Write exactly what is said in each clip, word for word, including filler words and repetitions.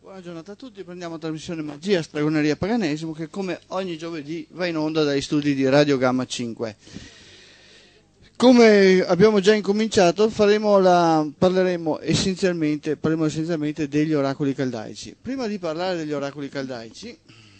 Buona giornata a tutti, prendiamo la trasmissione Magia, Stregoneria, Paganesimo che come ogni giovedì va in onda dagli studi di Radio Gamma cinque. Come abbiamo già incominciato faremo la, parleremo, essenzialmente, parleremo essenzialmente degli oracoli caldaici. Prima di parlare degli oracoli caldaici,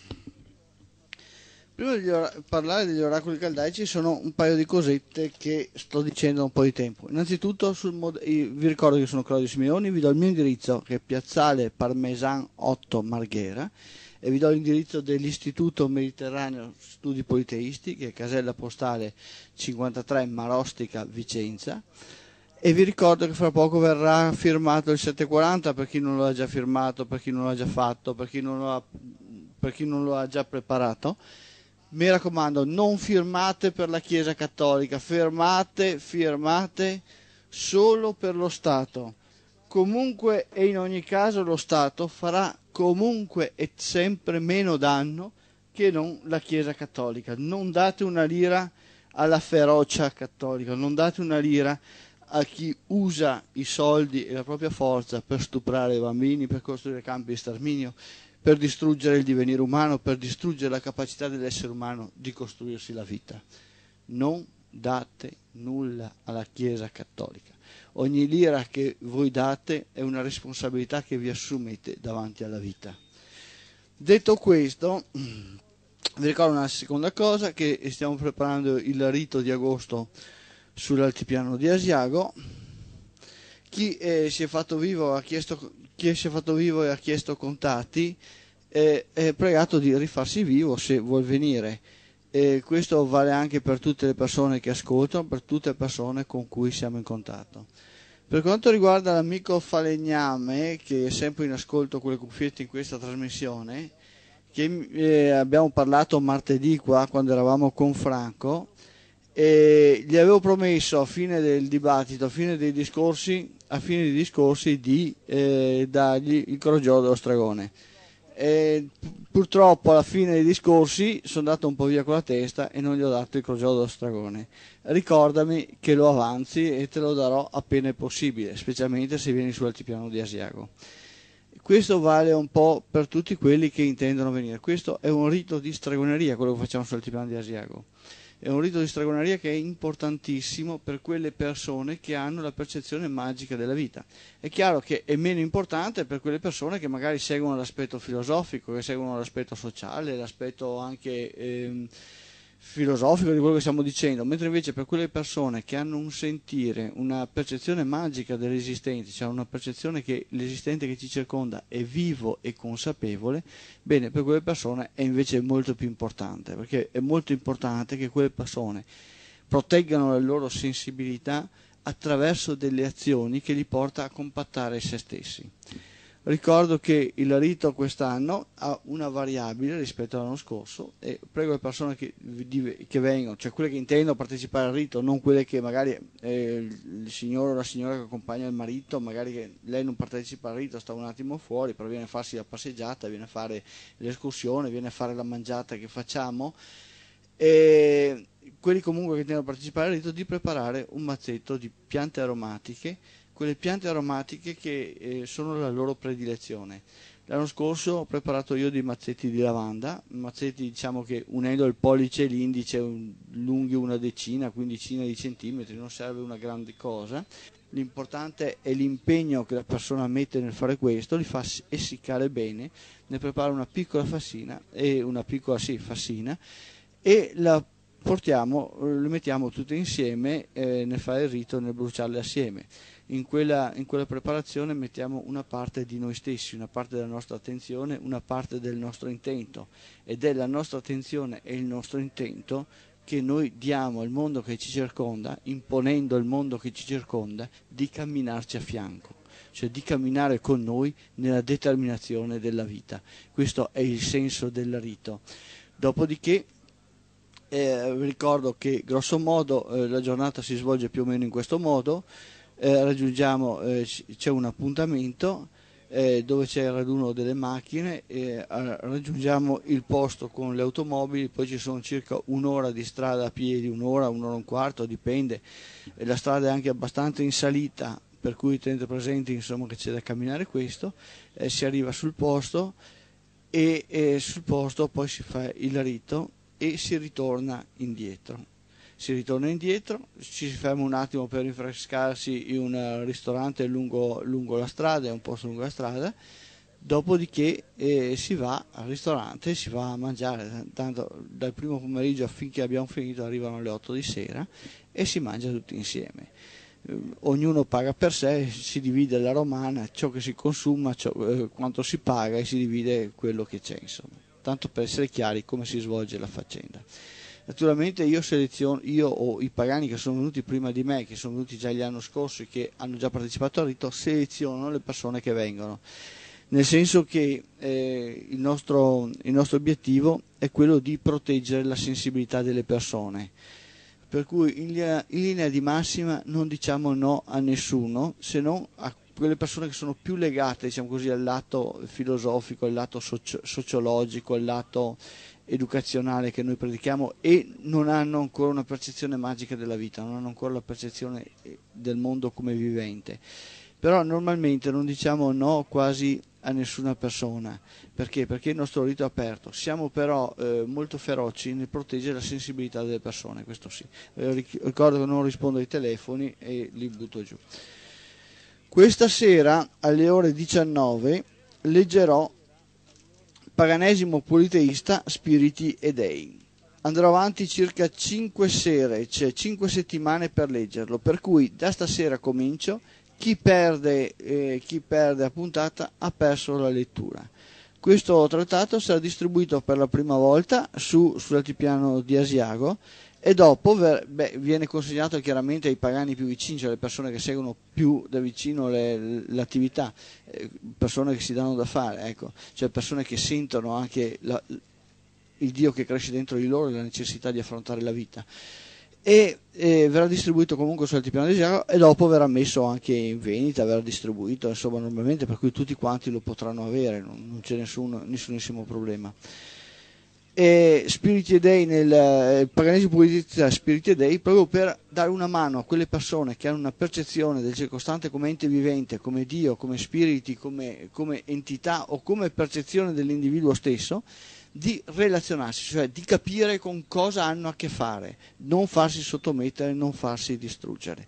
prima di ora, parlare degli oracoli caldaici sono un paio di cosette che sto dicendo da un po' di tempo. Innanzitutto sul mod- vi ricordo che sono Claudio Simeoni, vi do il mio indirizzo che è Piazzale Parmesan otto Marghera e vi do l'indirizzo dell'Istituto Mediterraneo Studi Politeisti che è casella postale cinquantatré Marostica Vicenza, e vi ricordo che fra poco verrà firmato il settecentoquaranta per chi non lo ha già firmato, per chi non lo ha già fatto, per chi non lo ha, per chi non lo ha già preparato. Mi raccomando, non firmate per la Chiesa Cattolica, firmate, firmate solo per lo Stato. Comunque e in ogni caso lo Stato farà comunque e sempre meno danno che non la Chiesa Cattolica. Non date una lira alla ferocia cattolica, non date una lira a chi usa i soldi e la propria forza per stuprare i bambini, per costruire campi di sterminio, per distruggere il divenire umano, per distruggere la capacità dell'essere umano di costruirsi la vita. Non date nulla alla Chiesa Cattolica. Ogni lira che voi date è una responsabilità che vi assumete davanti alla vita. Detto questo, vi ricordo una seconda cosa, che stiamo preparando il rito di agosto sull'altipiano di Asiago. Chi eh, si è fatto vivo ha chiesto chi si è fatto vivo e ha chiesto contatti eh, è pregato di rifarsi vivo se vuol venire. E questo vale anche per tutte le persone che ascoltano, per tutte le persone con cui siamo in contatto. Per quanto riguarda l'amico Falegname, che è sempre in ascolto con le cuffiette in questa trasmissione, che eh, abbiamo parlato martedì qua quando eravamo con Franco, e gli avevo promesso a fine del dibattito, a fine dei discorsi, a fine dei discorsi di eh, dargli il crogiolo dello stregone. E purtroppo alla fine dei discorsi sono andato un po' via con la testa e non gli ho dato il crogiolo dello stregone. Ricordami che lo avanzi e te lo darò appena è possibile, specialmente se vieni sull'altipiano di Asiago. Questo vale un po' per tutti quelli che intendono venire. Questo è un rito di stregoneria, quello che facciamo sull'altipiano di Asiago. È un rito di stregoneria che è importantissimo per quelle persone che hanno la percezione magica della vita. È chiaro che è meno importante per quelle persone che magari seguono l'aspetto filosofico, che seguono l'aspetto sociale, l'aspetto anche ehm, filosofico di quello che stiamo dicendo, mentre invece per quelle persone che hanno un sentire, una percezione magica dell'esistente, cioè una percezione che l'esistente che ci circonda è vivo e consapevole, bene, per quelle persone è invece molto più importante, perché è molto importante che quelle persone proteggano la loro sensibilità attraverso delle azioni che li porta a compattare se stessi. Ricordo che il rito quest'anno ha una variabile rispetto all'anno scorso e prego le persone che, che vengono, cioè quelle che intendono partecipare al rito, non quelle che magari eh, il signore o la signora che accompagna il marito, magari che lei non partecipa al rito, sta un attimo fuori, però viene a farsi la passeggiata, viene a fare l'escursione, viene a fare la mangiata che facciamo, e quelli comunque che intendono partecipare al rito, di preparare un mazzetto di piante aromatiche, quelle piante aromatiche che eh, sono la loro predilezione. L'anno scorso ho preparato io dei mazzetti di lavanda, mazzetti diciamo che unendo il pollice e l'indice un, lunghi una decina, quindicina di centimetri, non serve una grande cosa. L'importante è l'impegno che la persona mette nel fare questo, li fa essiccare bene, ne prepara una piccola fassina, e una piccola sì, fassina, e la portiamo, le mettiamo tutte insieme eh, nel fare il rito, nel bruciarle assieme. In quella, in quella preparazione mettiamo una parte di noi stessi, una parte della nostra attenzione, una parte del nostro intento, ed è la nostra attenzione e il nostro intento che noi diamo al mondo che ci circonda, imponendo al mondo che ci circonda di camminarci a fianco, cioè di camminare con noi nella determinazione della vita. Questo è il senso del rito. Dopodiché eh, ricordo che grosso modo eh, la giornata si svolge più o meno in questo modo. Eh, raggiungiamo, eh, c'è un appuntamento eh, dove c'è il raduno delle macchine, eh, raggiungiamo il posto con le automobili, poi ci sono circa un'ora di strada a piedi, un'ora, un'ora e un quarto, dipende, e la strada è anche abbastanza in salita, per cui tenete presente insomma che c'è da camminare questo, eh, si arriva sul posto e eh, sul posto poi si fa il rito e si ritorna indietro. Si ritorna indietro, ci si ferma un attimo per rinfrescarsi in un ristorante lungo, lungo la strada, è un posto lungo la strada, dopodiché eh, si va al ristorante, si va a mangiare, tanto dal primo pomeriggio finché abbiamo finito arrivano le otto di sera e si mangia tutti insieme. Eh, ognuno paga per sé, si divide la romana, ciò che si consuma, ciò, eh, quanto si paga e si divide quello che c'è, insomma, tanto per essere chiari come si svolge la faccenda. Naturalmente io seleziono, io o i pagani che sono venuti prima di me, che sono venuti già l'anno scorso e che hanno già partecipato al rito, selezionano le persone che vengono, nel senso che eh, il, nostro, il nostro obiettivo è quello di proteggere la sensibilità delle persone, per cui in linea, in linea di massima non diciamo no a nessuno, se non a quelle persone che sono più legate, diciamo così, al lato filosofico, al lato socio- sociologico, al lato educazionale che noi predichiamo e non hanno ancora una percezione magica della vita, non hanno ancora la percezione del mondo come vivente. Però normalmente non diciamo no quasi a nessuna persona. Perché? Perché il nostro rito è aperto. Siamo però eh, molto feroci nel proteggere la sensibilità delle persone, questo sì. Eh, ricordo che non rispondo ai telefoni e li butto giù. Questa sera alle ore diciannove leggerò Paganesimo politeista, spiriti e dei. Andrò avanti circa cinque sere, cioè cinque settimane per leggerlo, per cui da stasera comincio. Chi perde, eh, chi perde a puntata ha perso la lettura. Questo trattato sarà distribuito per la prima volta su, sull'altipiano di Asiago e dopo ver, beh, viene consegnato chiaramente ai pagani più vicini, cioè alle persone che seguono più da vicino le, l'attività, eh, persone che si danno da fare, ecco, cioè persone che sentono anche la, il Dio che cresce dentro di loro e la necessità di affrontare la vita. E eh, verrà distribuito comunque sull'altipiano di Asiago e dopo verrà messo anche in vendita, verrà distribuito insomma normalmente, per cui tutti quanti lo potranno avere, non, non c'è nessun, nessunissimo problema. E Spiriti e Dei nel eh, paganesimo politeista Spiriti e Dei, proprio per dare una mano a quelle persone che hanno una percezione del circostante come ente vivente, come Dio, come spiriti, come, come entità o come percezione dell'individuo stesso, di relazionarsi, cioè di capire con cosa hanno a che fare, non farsi sottomettere, non farsi distruggere.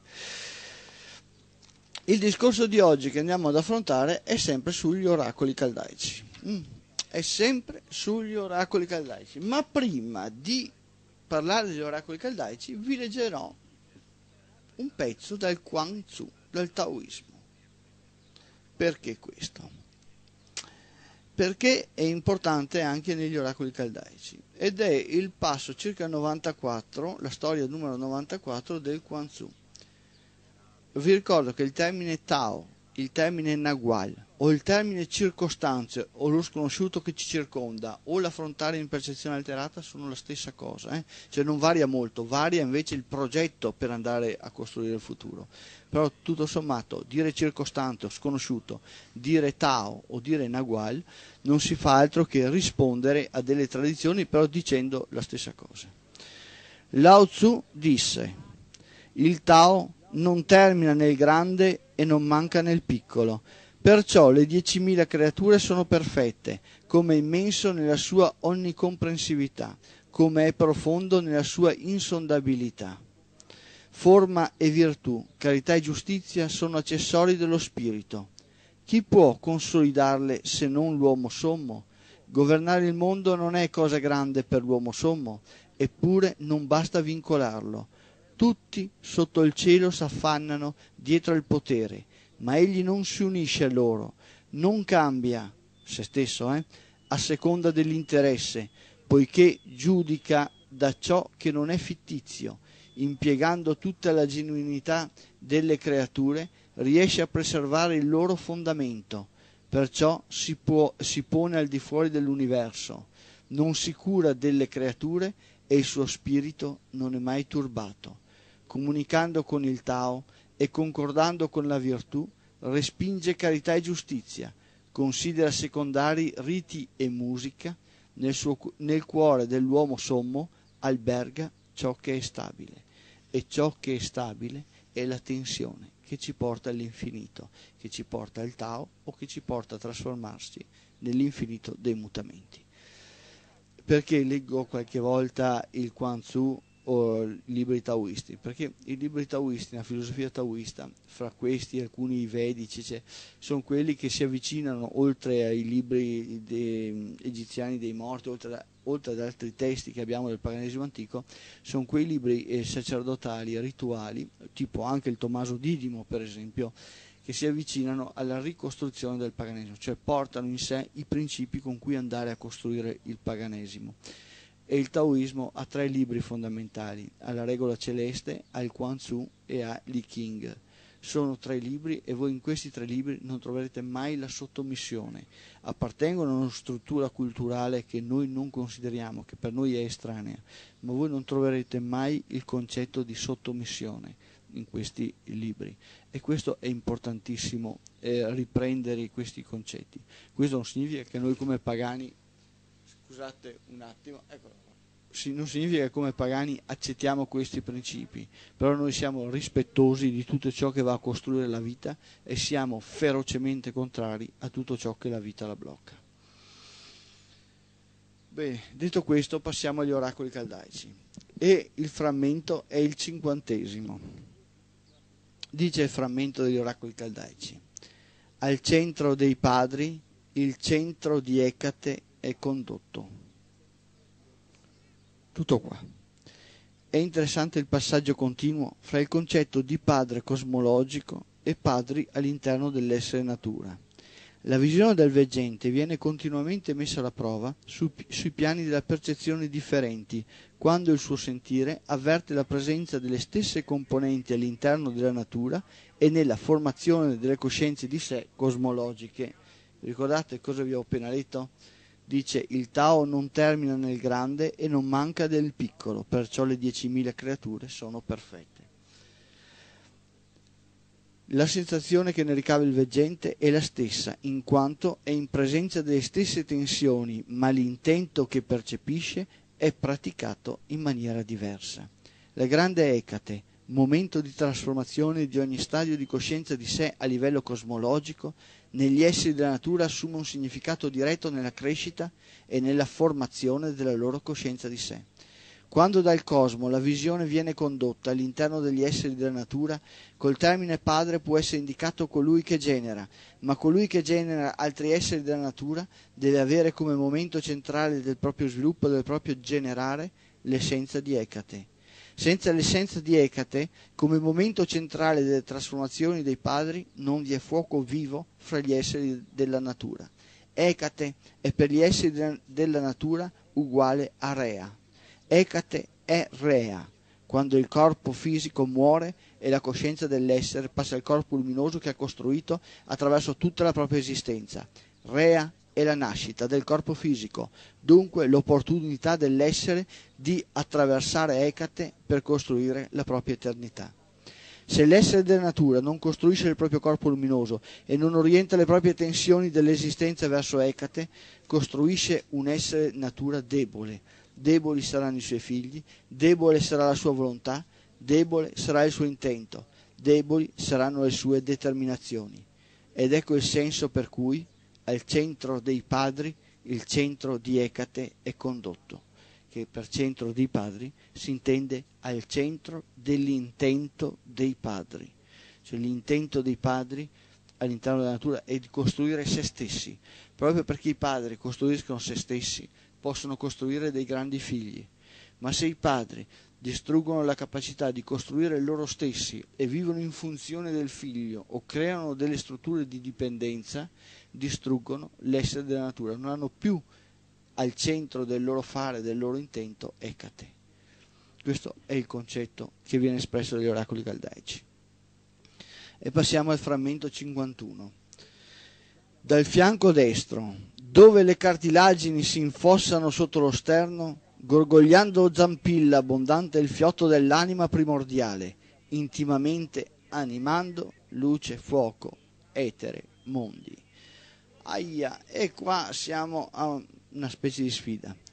Il discorso di oggi che andiamo ad affrontare è sempre sugli oracoli caldaici. Mm. È sempre sugli oracoli caldaici, ma prima di parlare degli oracoli caldaici vi leggerò un pezzo dal Quan Tzu, dal Taoismo. Perché questo? Perché è importante anche negli oracoli caldaici ed è il passo circa novantaquattro, la storia numero novantaquattro del Quan Tzu. Vi ricordo che il termine Tao, il termine Nagual o il termine circostanze o lo sconosciuto che ci circonda o l'affrontare in percezione alterata sono la stessa cosa, eh? Cioè non varia molto, varia invece il progetto per andare a costruire il futuro. Però tutto sommato dire circostante o sconosciuto, dire Tao o dire Nagual non si fa altro che rispondere a delle tradizioni però dicendo la stessa cosa. Lao Tzu disse: il Tao non termina nel grande e non manca nel piccolo, perciò le diecimila creature sono perfette, come è immenso nella sua onnicomprensività, come è profondo nella sua insondabilità. Forma e virtù, carità e giustizia sono accessori dello spirito. Chi può consolidarle se non l'uomo sommo? Governare il mondo non è cosa grande per l'uomo sommo, eppure non basta vincolarlo. Tutti sotto il cielo s'affannano dietro al potere, ma egli non si unisce a loro, non cambia se stesso eh, a seconda dell'interesse, poiché giudica da ciò che non è fittizio, impiegando tutta la genuinità delle creature, riesce a preservare il loro fondamento, perciò si, può, si pone al di fuori dell'universo, non si cura delle creature e il suo spirito non è mai turbato. Comunicando con il Tao e concordando con la virtù, respinge carità e giustizia, considera secondari riti e musica, nel, suo, nel cuore dell'uomo sommo alberga ciò che è stabile, e ciò che è stabile è la tensione che che ci porta all'infinito, che ci porta al Tao o che ci porta a trasformarsi nell'infinito dei mutamenti. Perché leggo qualche volta il Quan Tzu o i libri taoisti? Perché i libri taoisti, la filosofia taoista, fra questi alcuni vedici, cioè, sono quelli che si avvicinano, oltre ai libri de, egiziani dei morti, oltre, a, oltre ad altri testi che abbiamo del paganesimo antico, sono quei libri eh, sacerdotali, rituali, tipo anche il Tommaso Didimo per esempio, che si avvicinano alla ricostruzione del paganesimo, cioè portano in sé i principi con cui andare a costruire il paganesimo. E il taoismo ha tre libri fondamentali: alla regola celeste, al Quan Tzu e a Li King. Sono tre libri e voi in questi tre libri non troverete mai la sottomissione. Appartengono a una struttura culturale che noi non consideriamo, che per noi è estranea, ma voi non troverete mai il concetto di sottomissione in questi libri, e questo è importantissimo, eh, riprendere questi concetti. Questo non significa che noi come pagani, scusate un attimo, eccolo qua, non significa che come pagani accettiamo questi principi, però noi siamo rispettosi di tutto ciò che va a costruire la vita e siamo ferocemente contrari a tutto ciò che la vita la blocca. Bene, detto questo passiamo agli oracoli caldaici, e il frammento è il cinquantesimo. Dice il frammento degli oracoli caldaici: al centro dei padri il centro di Ecate è condotto. Tutto qua. È interessante il passaggio continuo fra il concetto di padre cosmologico e padri all'interno dell'essere natura. La visione del veggente viene continuamente messa alla prova su, sui piani della percezione differenti, quando il suo sentire avverte la presenza delle stesse componenti all'interno della natura e nella formazione delle coscienze di sé cosmologiche. Ricordate cosa vi ho appena detto? Dice: il Tao non termina nel grande e non manca del piccolo, perciò le diecimila creature sono perfette. La sensazione che ne ricava il veggente è la stessa, in quanto è in presenza delle stesse tensioni, ma l'intento che percepisce è praticato in maniera diversa. La grande Ecate, momento di trasformazione di ogni stadio di coscienza di sé a livello cosmologico, negli esseri della natura assume un significato diretto nella crescita e nella formazione della loro coscienza di sé. Quando dal cosmo la visione viene condotta all'interno degli esseri della natura, col termine padre può essere indicato colui che genera, ma colui che genera altri esseri della natura deve avere come momento centrale del proprio sviluppo, del proprio generare, l'essenza di Ecate. Senza l'essenza di Ecate, come momento centrale delle trasformazioni dei padri, non vi è fuoco vivo fra gli esseri della natura. Ecate è per gli esseri della natura uguale a Rea. Ecate è Rea, quando il corpo fisico muore e la coscienza dell'essere passa al corpo luminoso che ha costruito attraverso tutta la propria esistenza. Rea è la nascita del corpo fisico, dunque l'opportunità dell'essere di attraversare Ecate per costruire la propria eternità. Se l'essere della natura non costruisce il proprio corpo luminoso e non orienta le proprie tensioni dell'esistenza verso Ecate, costruisce un essere natura debole. Deboli saranno i suoi figli, debole sarà la sua volontà, debole sarà il suo intento, deboli saranno le sue determinazioni. Ed ecco il senso per cui al centro dei padri il centro di Ecate è condotto, che per centro dei padri si intende al centro dell'intento dei padri. Cioè l'intento dei padri all'interno della natura è di costruire se stessi, proprio perché i padri costruiscono se stessi, possono costruire dei grandi figli, ma se i padri distruggono la capacità di costruire loro stessi e vivono in funzione del figlio o creano delle strutture di dipendenza, distruggono l'essere della natura, non hanno più al centro del loro fare, del loro intento, Ecate. Questo è il concetto che viene espresso dagli oracoli caldaici. E passiamo al frammento cinquantuno. Dal fianco destro, dove le cartilagini si infossano sotto lo sterno, gorgogliando zampilla abbondante il fiotto dell'anima primordiale, intimamente animando luce, fuoco, etere, mondi. Aia, e qua siamo a una specie di sfida.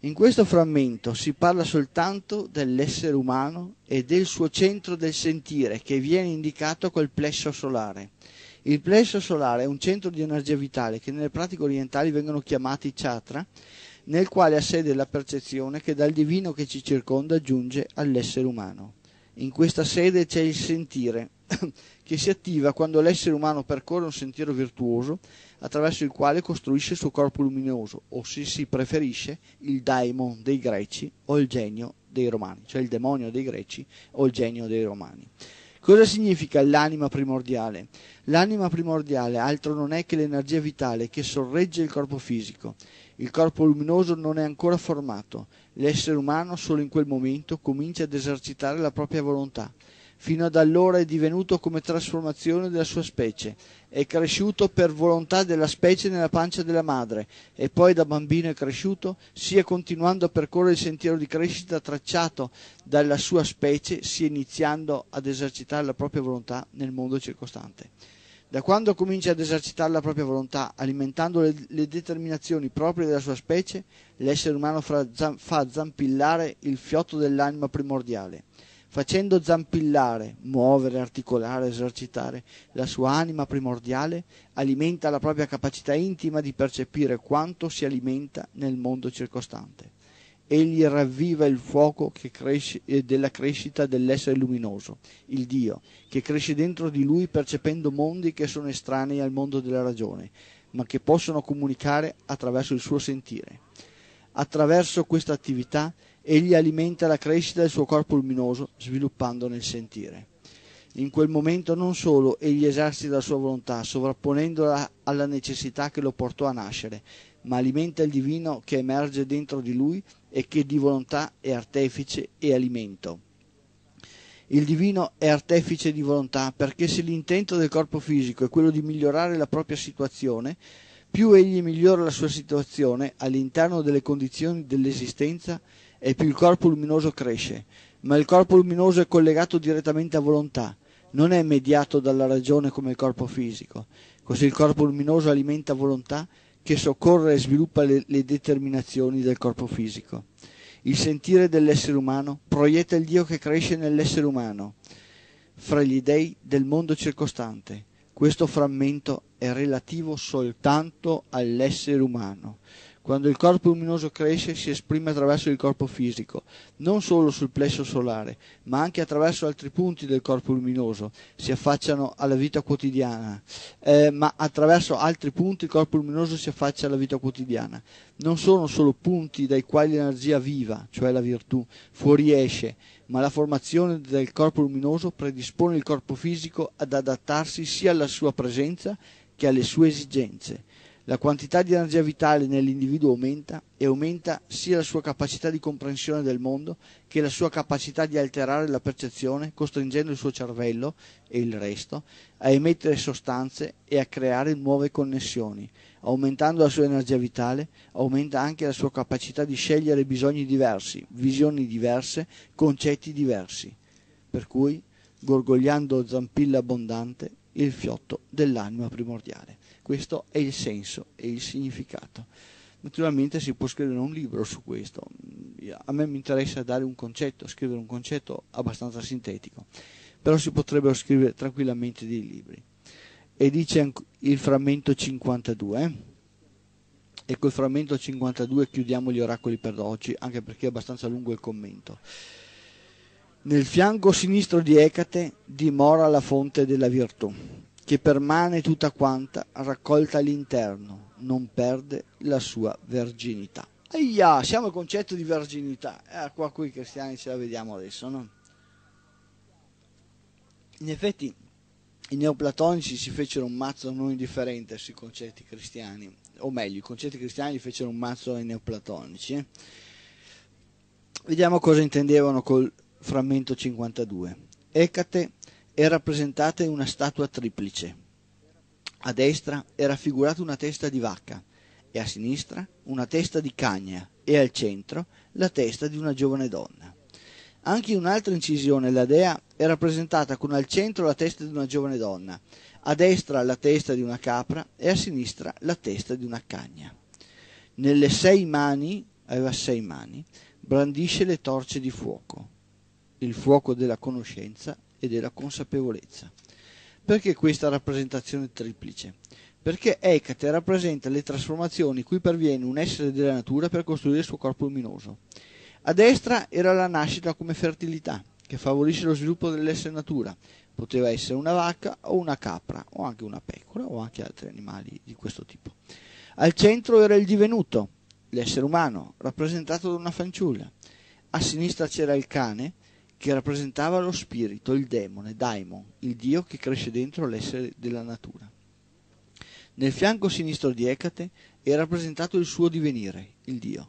In questo frammento si parla soltanto dell'essere umano e del suo centro del sentire, che viene indicato col plesso solare. Il plesso solare è un centro di energia vitale che nelle pratiche orientali vengono chiamati chakra, nel quale ha sede la percezione che dal divino che ci circonda giunge all'essere umano. In questa sede c'è il sentire, che si attiva quando l'essere umano percorre un sentiero virtuoso attraverso il quale costruisce il suo corpo luminoso, o se si preferisce il daimon dei greci o il genio dei romani, cioè il demonio dei greci o il genio dei romani. Cosa significa l'anima primordiale? L'anima primordiale altro non è che l'energia vitale che sorregge il corpo fisico. Il corpo luminoso non è ancora formato. L'essere umano solo in quel momento comincia ad esercitare la propria volontà. Fino ad allora è divenuto come trasformazione della sua specie, è cresciuto per volontà della specie nella pancia della madre e poi da bambino è cresciuto, sia continuando a percorrere il sentiero di crescita tracciato dalla sua specie, sia iniziando ad esercitare la propria volontà nel mondo circostante. Da quando comincia ad esercitare la propria volontà, alimentando le, le determinazioni proprie della sua specie, l'essere umano fa, fa zampillare il fiotto dell'anima primordiale. Facendo zampillare, muovere, articolare, esercitare la sua anima primordiale, alimenta la propria capacità intima di percepire quanto si alimenta nel mondo circostante. Egli ravviva il fuoco che cresce, della crescita dell'essere luminoso, il Dio, che cresce dentro di lui percependo mondi che sono estranei al mondo della ragione, ma che possono comunicare attraverso il suo sentire. Attraverso questa attività egli alimenta la crescita del suo corpo luminoso, sviluppandone il sentire. In quel momento non solo egli esercita la sua volontà, sovrapponendola alla necessità che lo portò a nascere, ma alimenta il divino che emerge dentro di lui e che di volontà è artefice e alimento. Il divino è artefice di volontà perché se l'intento del corpo fisico è quello di migliorare la propria situazione, più egli migliora la sua situazione all'interno delle condizioni dell'esistenza e più il corpo luminoso cresce, ma il corpo luminoso è collegato direttamente a volontà, non è mediato dalla ragione come il corpo fisico. Così il corpo luminoso alimenta volontà che soccorre e sviluppa le, le determinazioni del corpo fisico. Il sentire dell'essere umano proietta il Dio che cresce nell'essere umano, fra gli dei del mondo circostante. Questo frammento è relativo soltanto all'essere umano. Quando il corpo luminoso cresce si esprime attraverso il corpo fisico, non solo sul plesso solare, ma anche attraverso altri punti del corpo luminoso, si affacciano alla vita quotidiana, eh, ma attraverso altri punti il corpo luminoso si affaccia alla vita quotidiana. Non sono solo punti dai quali l'energia viva, cioè la virtù, fuoriesce, ma la formazione del corpo luminoso predispone il corpo fisico ad adattarsi sia alla sua presenza che alle sue esigenze. La quantità di energia vitale nell'individuo aumenta e aumenta sia la sua capacità di comprensione del mondo che la sua capacità di alterare la percezione, costringendo il suo cervello e il resto a emettere sostanze e a creare nuove connessioni. Aumentando la sua energia vitale, aumenta anche la sua capacità di scegliere bisogni diversi, visioni diverse, concetti diversi. Per cui, gorgogliando zampilla abbondante, il fiotto dell'anima primordiale. Questo è il senso e il significato. Naturalmente si può scrivere un libro su questo. A me mi interessa dare un concetto, scrivere un concetto abbastanza sintetico, però si potrebbero scrivere tranquillamente dei libri. E dice il frammento cinquantadue. Eh? E col frammento cinquantadue chiudiamo gli oracoli per oggi, anche perché è abbastanza lungo il commento. Nel fianco sinistro di Ecate dimora la fonte della virtù, che permane tutta quanta, raccolta all'interno, non perde la sua verginità. Aia, siamo al concetto di verginità. Eh, qua qui i cristiani ce la vediamo adesso, no? In effetti i neoplatonici si fecero un mazzo non indifferente sui concetti cristiani, o meglio, i concetti cristiani fecero un mazzo ai neoplatonici. Eh? Vediamo cosa intendevano col frammento cinquantadue. Ecate è rappresentata in una statua triplice. A destra è raffigurata una testa di vacca e a sinistra una testa di cagna e al centro la testa di una giovane donna. Anche in un'altra incisione la dea è rappresentata con al centro la testa di una giovane donna, a destra la testa di una capra e a sinistra la testa di una cagna. Nelle sei mani aveva sei mani, brandisce le torce di fuoco, il fuoco della conoscenza e della consapevolezza. Perché questa rappresentazione triplice? Perché Ecate rappresenta le trasformazioni cui perviene un essere della natura per costruire il suo corpo luminoso. A destra era la nascita come fertilità, che favorisce lo sviluppo dell'essere natura. Poteva essere una vacca o una capra, o anche una pecora, o anche altri animali di questo tipo. Al centro era il divenuto, l'essere umano, rappresentato da una fanciulla. A sinistra c'era il cane, che rappresentava lo spirito, il demone, daimon, il dio che cresce dentro l'essere della natura. Nel fianco sinistro di Ecate è rappresentato il suo divenire, il dio.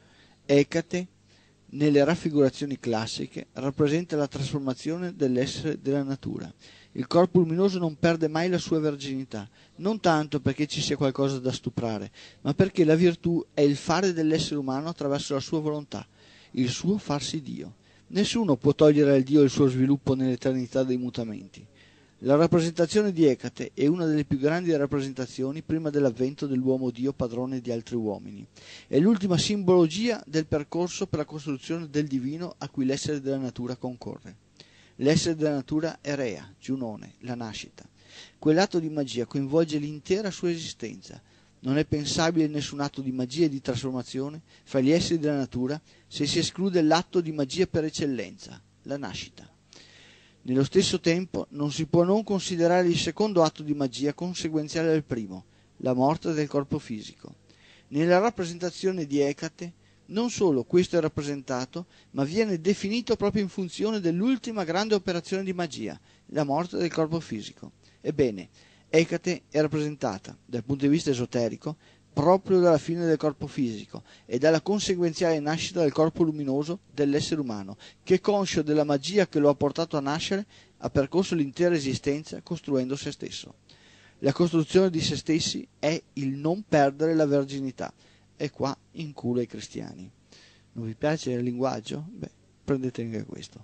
Ecate, nelle raffigurazioni classiche, rappresenta la trasformazione dell'essere della natura. Il corpo luminoso non perde mai la sua verginità, non tanto perché ci sia qualcosa da stuprare, ma perché la virtù è il fare dell'essere umano attraverso la sua volontà, il suo farsi Dio. Nessuno può togliere al Dio il suo sviluppo nell'eternità dei mutamenti. La rappresentazione di Ecate è una delle più grandi rappresentazioni prima dell'avvento dell'uomo Dio padrone di altri uomini. È l'ultima simbologia del percorso per la costruzione del divino a cui l'essere della natura concorre. L'essere della natura è Rea, Giunone, la nascita. Quell'atto di magia coinvolge l'intera sua esistenza. Non è pensabile nessun atto di magia e di trasformazione fra gli esseri della natura se si esclude l'atto di magia per eccellenza, la nascita. Nello stesso tempo non si può non considerare il secondo atto di magia conseguenziale al primo, la morte del corpo fisico. Nella rappresentazione di Ecate non solo questo è rappresentato, ma viene definito proprio in funzione dell'ultima grande operazione di magia, la morte del corpo fisico. Ebbene, Ecate è rappresentata, dal punto di vista esoterico, proprio dalla fine del corpo fisico e dalla conseguenziale nascita del corpo luminoso dell'essere umano, che, conscio della magia che lo ha portato a nascere, ha percorso l'intera esistenza costruendo se stesso. La costruzione di se stessi è il non perdere la verginità. E qua in culo ai cristiani. Non vi piace il linguaggio? Beh, prendete anche questo.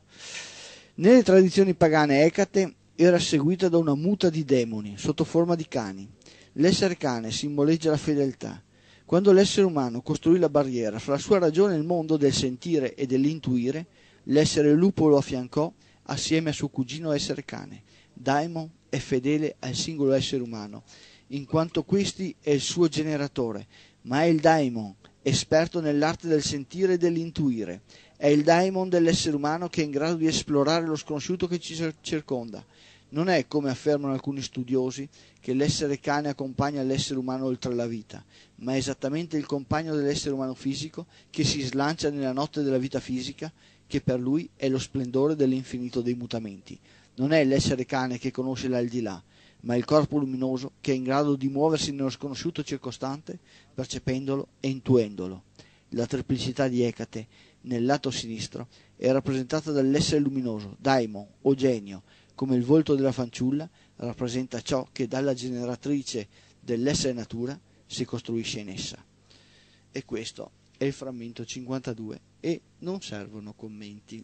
Nelle tradizioni pagane Ecate era seguita da una muta di demoni sotto forma di cani. L'essere cane simboleggia la fedeltà. Quando l'essere umano costruì la barriera fra la sua ragione e il mondo del sentire e dell'intuire, l'essere lupo lo affiancò assieme a suo cugino essere cane. Daimon è fedele al singolo essere umano, in quanto questi è il suo generatore, ma è il daimon, esperto nell'arte del sentire e dell'intuire. È il daimon dell'essere umano che è in grado di esplorare lo sconosciuto che ci circonda. Non è, come affermano alcuni studiosi, che l'essere cane accompagna l'essere umano oltre la vita, ma è esattamente il compagno dell'essere umano fisico che si slancia nella notte della vita fisica, che per lui è lo splendore dell'infinito dei mutamenti. Non è l'essere cane che conosce l'aldilà, ma il corpo luminoso che è in grado di muoversi nello sconosciuto circostante, percependolo e intuendolo. La triplicità di Ecate, nel lato sinistro, è rappresentata dall'essere luminoso, daimon o genio, come il volto della fanciulla rappresenta ciò che dalla generatrice dell'essere natura si costruisce in essa. E questo è il frammento cinquantadue e non servono commenti.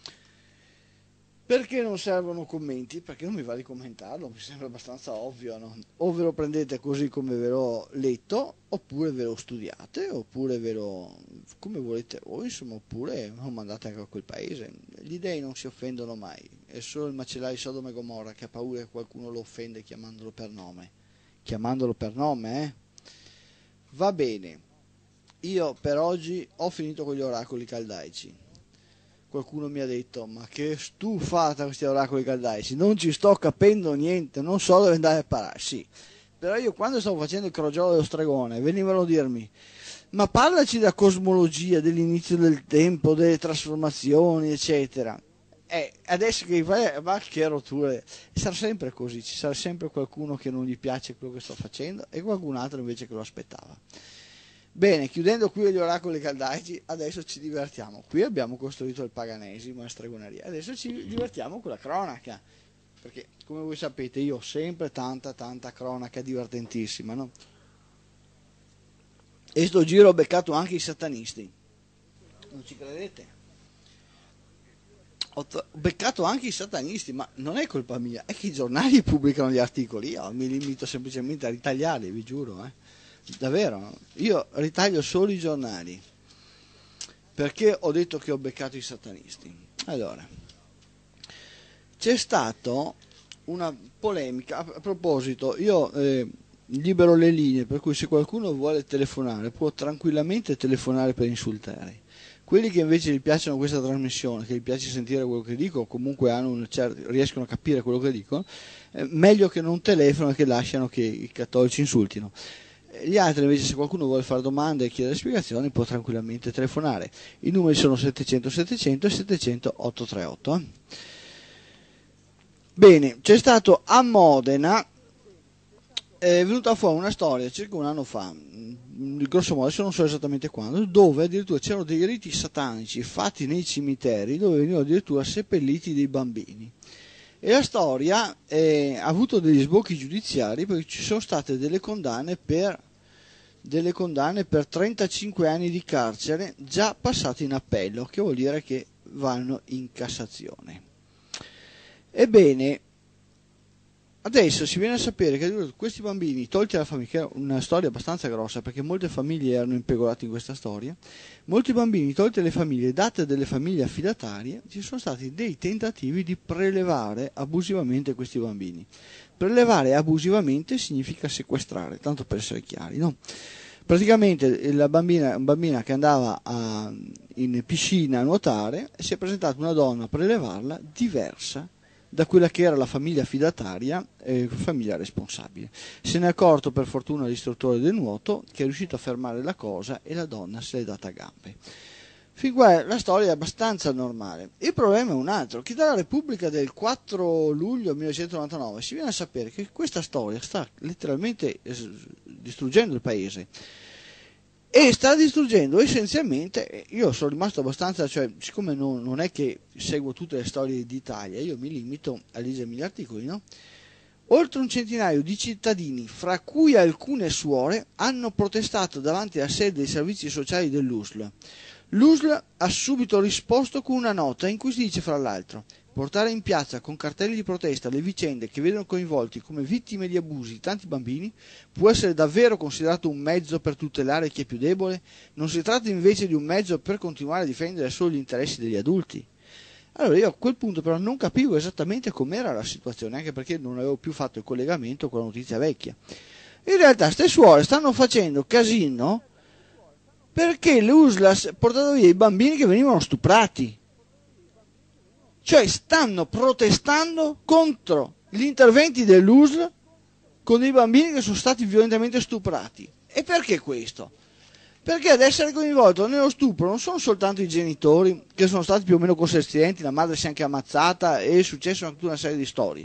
Perché non servono commenti? Perché non mi va di commentarlo, mi sembra abbastanza ovvio, no? O ve lo prendete così come ve l'ho letto, oppure ve lo studiate, oppure ve lo... come volete voi, insomma, oppure lo mandate anche a quel paese. Gli dei non si offendono mai, è solo il macellaio di Sodoma e Gomorra che ha paura che qualcuno lo offende chiamandolo per nome. Chiamandolo per nome, eh? Va bene, io per oggi ho finito con gli oracoli caldaici. Qualcuno mi ha detto, ma che stufata questi oracoli caldaici, non ci sto capendo niente, non so dove andare a parare. Sì, però io quando stavo facendo il crogiolo dello stregone venivano a dirmi, ma parlaci della cosmologia, dell'inizio del tempo, delle trasformazioni, eccetera. E adesso che vai, va che rotture, sarà sempre così, ci sarà sempre qualcuno che non gli piace quello che sto facendo e qualcun altro invece che lo aspettava. Bene, chiudendo qui gli oracoli caldaici, adesso ci divertiamo. Qui abbiamo costruito il paganesimo, la stregoneria, adesso ci divertiamo con la cronaca, perché come voi sapete io ho sempre tanta tanta cronaca divertentissima, no? E sto giro ho beccato anche i satanisti, non ci credete? Ho beccato anche i satanisti, ma non è colpa mia, è che i giornali pubblicano gli articoli, io mi limito semplicemente a ritagliarli, vi giuro, eh. Davvero, io ritaglio solo i giornali. Perché ho detto che ho beccato i satanisti? Allora, c'è stata una polemica, a, a proposito, io eh, libero le linee, per cui se qualcuno vuole telefonare può tranquillamente telefonare per insultare. Quelli che invece gli piacciono questa trasmissione, che gli piace sentire quello che dico, o comunque hanno un certo, riescono a capire quello che dico, eh, meglio che non telefonino e che lasciano che i cattolici insultino. Gli altri invece, se qualcuno vuole fare domande e chiedere spiegazioni, può tranquillamente telefonare. I numeri sono settecento settecento e settecento ottocentotrentotto. Eh. Bene, c'è stato a Modena, è venuta fuori una storia circa un anno fa, grosso modo, adesso non so esattamente quando, dove addirittura c'erano dei riti satanici fatti nei cimiteri dove venivano addirittura seppelliti dei bambini. E la storia eh, ha avuto degli sbocchi giudiziari perché ci sono state delle condanne per, delle condanne per trentacinque anni di carcere già passate in appello, che vuol dire che vanno in Cassazione. Ebbene, adesso si viene a sapere che questi bambini, tolti alla famiglia, che è una storia abbastanza grossa perché molte famiglie erano impegolate in questa storia, molti bambini tolti alle famiglie, date delle famiglie affidatarie, ci sono stati dei tentativi di prelevare abusivamente questi bambini. Prelevare abusivamente significa sequestrare, tanto per essere chiari, no? Praticamente la bambina, una bambina che andava a, in piscina a nuotare, si è presentata una donna a prelevarla diversa da quella che era la famiglia affidataria e famiglia responsabile. Se ne è accorto per fortuna l'istruttore del nuoto, che è riuscito a fermare la cosa e la donna se l'è data a gambe. Fin qua la storia è abbastanza normale. Il problema è un altro, che dalla Repubblica del quattro luglio millenovecentonovantanove si viene a sapere che questa storia sta letteralmente distruggendo il paese. E sta distruggendo essenzialmente, io sono rimasto abbastanza, cioè siccome non, non è che seguo tutte le storie d'Italia, io mi limito a leggermi gli articoli, no? Oltre un centinaio di cittadini, fra cui alcune suore, hanno protestato davanti alla sede dei servizi sociali dell'U S L. L'U S L ha subito risposto con una nota in cui si dice fra l'altro: portare in piazza con cartelli di protesta le vicende che vedono coinvolti come vittime di abusi tanti bambini può essere davvero considerato un mezzo per tutelare chi è più debole? Non si tratta invece di un mezzo per continuare a difendere solo gli interessi degli adulti? Allora io a quel punto però non capivo esattamente com'era la situazione, anche perché non avevo più fatto il collegamento con la notizia vecchia. In realtà queste suore stanno facendo casino perché l'U S L ha portato via i bambini che venivano stuprati. Cioè stanno protestando contro gli interventi dell'U S L con dei bambini che sono stati violentemente stuprati. E perché questo? Perché ad essere coinvolto nello stupro non sono soltanto i genitori, che sono stati più o meno consenzienti, la madre si è anche ammazzata e è successa tutta una serie di storie.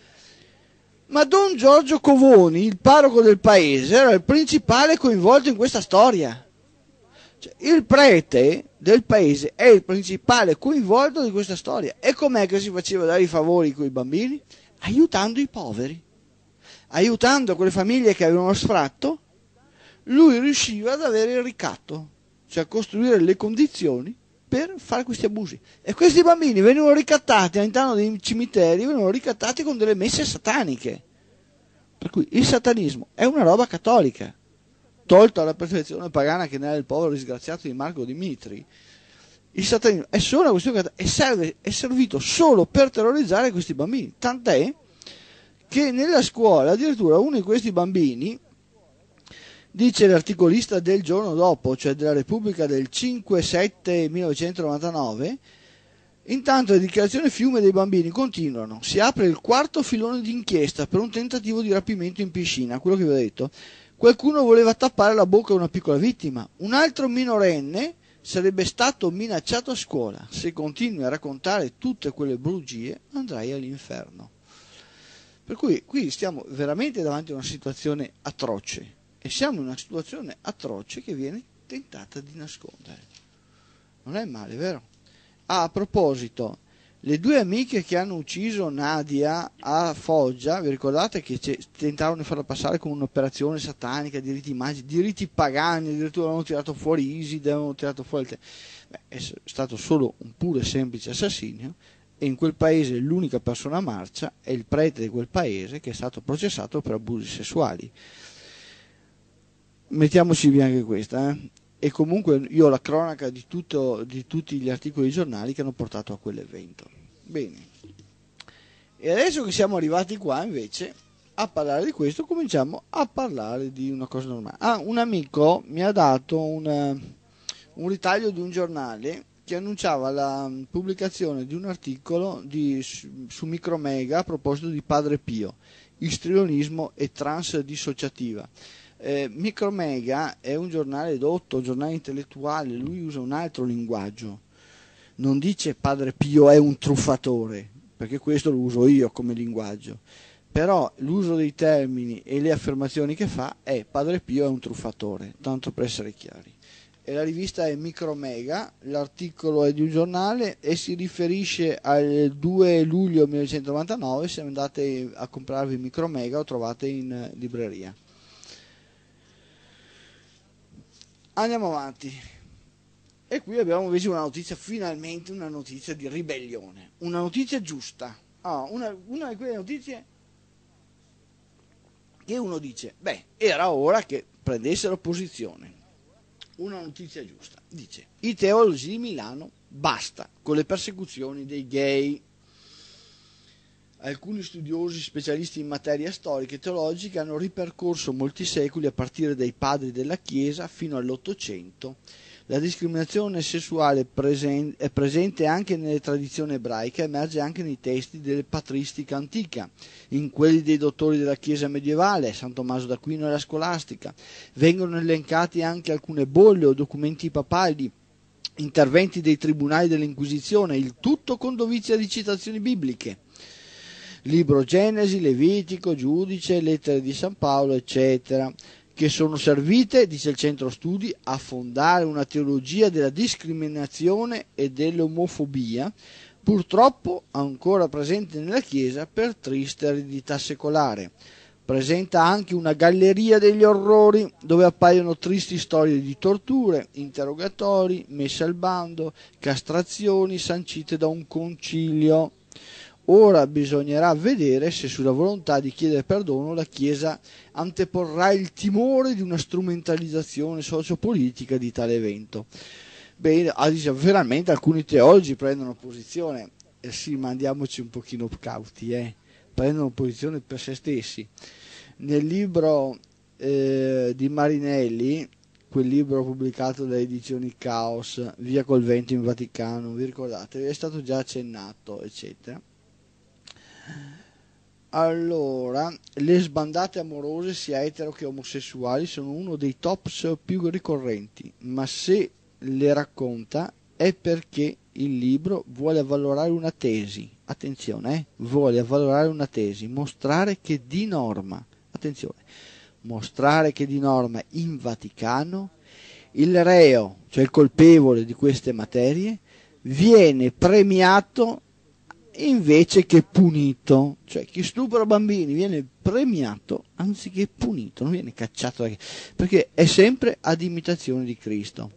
Ma Don Giorgio Covoni, il parroco del paese, era il principale coinvolto in questa storia. Cioè, il prete del paese è il principale coinvolto di questa storia. E com'è che si faceva dare i favori con i bambini? Aiutando i poveri, aiutando quelle famiglie che avevano sfratto. Lui riusciva ad avere il ricatto, cioè a costruire le condizioni per fare questi abusi. E questi bambini venivano ricattati all'interno dei cimiteri, venivano ricattati con delle messe sataniche. Per cui il satanismo è una roba cattolica. Tolto alla perfezione pagana che ne è il povero disgraziato di Marco Dimitri, il satanismo è solo una questione e serve, è servito solo per terrorizzare questi bambini. Tant'è che nella scuola addirittura uno di questi bambini, dice l'articolista del giorno dopo, cioè della Repubblica del cinque sette millenovecentonovantanove, intanto le dichiarazioni fiume dei bambini continuano. Si apre il quarto filone d'inchiesta per un tentativo di rapimento in piscina, quello che vi ho detto. Qualcuno voleva tappare la bocca a una piccola vittima. Un altro minorenne sarebbe stato minacciato a scuola. Se continui a raccontare tutte quelle bugie, andrai all'inferno. Per cui qui stiamo veramente davanti a una situazione atroce. E siamo in una situazione atroce che viene tentata di nascondere. Non è male, vero? Ah, a proposito, le due amiche che hanno ucciso Nadia a Foggia, vi ricordate che tentavano di farla passare come un'operazione satanica di riti magici, di riti pagani, addirittura avevano tirato fuori Iside, avevano tirato fuori il te- Beh, è stato solo un puro e semplice assassinio, e in quel paese l'unica persona a marcia è il prete di quel paese che è stato processato per abusi sessuali. Mettiamoci via anche questa, eh? e comunque io ho la cronaca di, tutto, di tutti gli articoli di giornali che hanno portato a quell'evento. Bene, e adesso che siamo arrivati qua invece a parlare di questo, cominciamo a parlare di una cosa normale. Ah, un amico mi ha dato una, un ritaglio di un giornale che annunciava la pubblicazione di un articolo di, su, su Micromega a proposito di Padre Pio, istrionismo e transdissociativa. Eh, Micromega è un giornale dotto, un giornale intellettuale, lui usa un altro linguaggio, non dice Padre Pio è un truffatore, perché questo lo uso io come linguaggio, però l'uso dei termini e le affermazioni che fa è Padre Pio è un truffatore, tanto per essere chiari. E la rivista è Micromega, l'articolo è di un giornale e si riferisce al due luglio millenovecentonovantanove. Se andate a comprarvi Micromega lo trovate in libreria. Andiamo avanti. E qui abbiamo invece una notizia, finalmente una notizia di ribellione, una notizia giusta. Ah, una, una di quelle notizie che uno dice, beh, era ora che prendessero posizione. Una notizia giusta, dice, i teologi di Milano, basta con le persecuzioni dei gay. Alcuni studiosi specialisti in materia storica e teologica hanno ripercorso molti secoli a partire dai padri della Chiesa fino all'Ottocento. La discriminazione sessuale è presente anche nelle tradizioni ebraiche, emerge anche nei testi della patristica antica, in quelli dei dottori della Chiesa medievale, San Tommaso d'Aquino e la Scolastica. Vengono elencati anche alcune bolle o documenti papali, interventi dei tribunali dell'Inquisizione, il tutto con dovizia di citazioni bibliche. Libro Genesi, Levitico, Giudice, lettere di San Paolo, eccetera, che sono servite, dice il centro studi, a fondare una teologia della discriminazione e dell'omofobia, purtroppo ancora presente nella Chiesa per triste eredità secolare. Presenta anche una galleria degli orrori dove appaiono tristi storie di torture, interrogatori, messe al bando, castrazioni sancite da un concilio. Ora bisognerà vedere se sulla volontà di chiedere perdono la Chiesa anteporrà il timore di una strumentalizzazione sociopolitica di tale evento. Bene, veramente alcuni teologi prendono posizione, eh sì, ma andiamoci un pochino cauti, eh? prendono posizione per se stessi. Nel libro eh, di Marinelli, quel libro pubblicato da Edizioni Caos, Via col vento in Vaticano, vi ricordate? È stato già accennato, eccetera. Allora, le sbandate amorose sia etero che omosessuali sono uno dei tops più ricorrenti, ma se le racconta è perché il libro vuole avvalorare una tesi, attenzione, eh, vuole avvalorare una tesi, mostrare che di norma, attenzione, mostrare che di norma in Vaticano il reo, cioè il colpevole di queste materie, viene premiato invece che punito, cioè chi stupra bambini viene premiato anziché punito, non viene cacciato, perché è sempre ad imitazione di Cristo.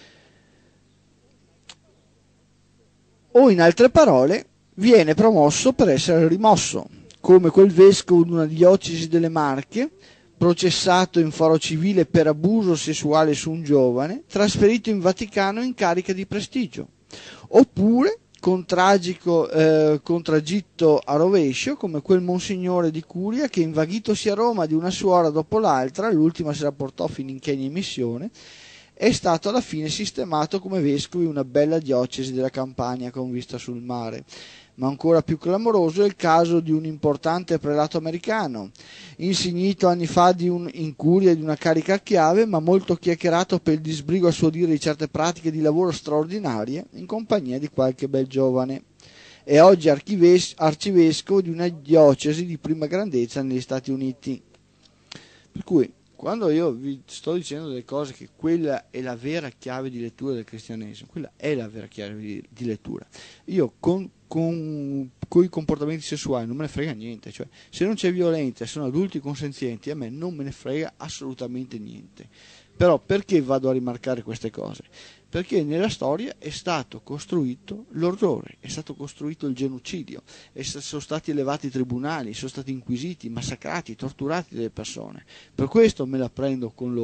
O in altre parole, viene promosso per essere rimosso, come quel vescovo di una diocesi delle Marche, processato in foro civile per abuso sessuale su un giovane, trasferito in Vaticano in carica di prestigio. Oppure con tragico eh, contraggitto a rovescio, come quel monsignore di Curia che, invaghitosi a Roma di una suora dopo l'altra, l'ultima se la portò fino in Kenya in missione, è stato alla fine sistemato come vescovo in una bella diocesi della Campania con vista sul mare. Ma ancora più clamoroso è il caso di un importante prelato americano, insignito anni fa di un incuria di una carica a chiave, ma molto chiacchierato per il disbrigo a suo dire di certe pratiche di lavoro straordinarie in compagnia di qualche bel giovane. È oggi archives- arcivescovo di una diocesi di prima grandezza negli Stati Uniti. Per cui, quando io vi sto dicendo delle cose, che quella è la vera chiave di lettura del cristianesimo, quella è la vera chiave di, di lettura, io con con, con i comportamenti sessuali non me ne frega niente, cioè se non c'è violenza, sono adulti consenzienti, a me non me ne frega assolutamente niente. Però perché vado a rimarcare queste cose? Perché nella storia è stato costruito l'orrore, è stato costruito il genocidio, e sono stati elevati i tribunali, sono stati inquisiti, massacrati, torturati delle persone. Per questo me la prendo con loro,